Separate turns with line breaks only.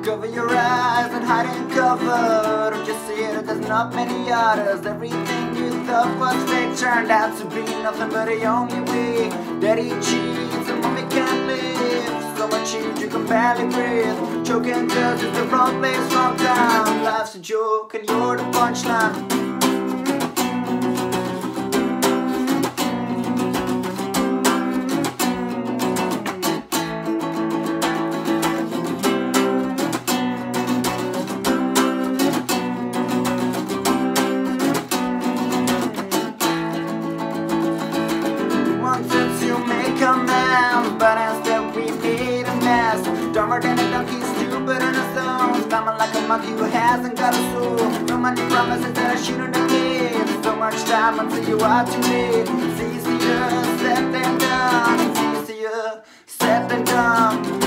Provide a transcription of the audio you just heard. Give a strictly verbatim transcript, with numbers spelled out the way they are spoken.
Cover your eyes and hide and cover. Don't you see it? There's not many others. Everything you thought was fake turned out to be nothing but the only way. Daddy cheats and mommy can't live. So much heat you can barely breathe. Choking cause it's the wrong place, wrong time. Life's a joke and you're the punchline. But instead we made a mess. Dumber than a donkey, stupid in a zone. Climbing like a monkey who hasn't got a soul. No money promises that I shouldn't have made. So much time until you are too late. It's easier said than done. It's easier said than done.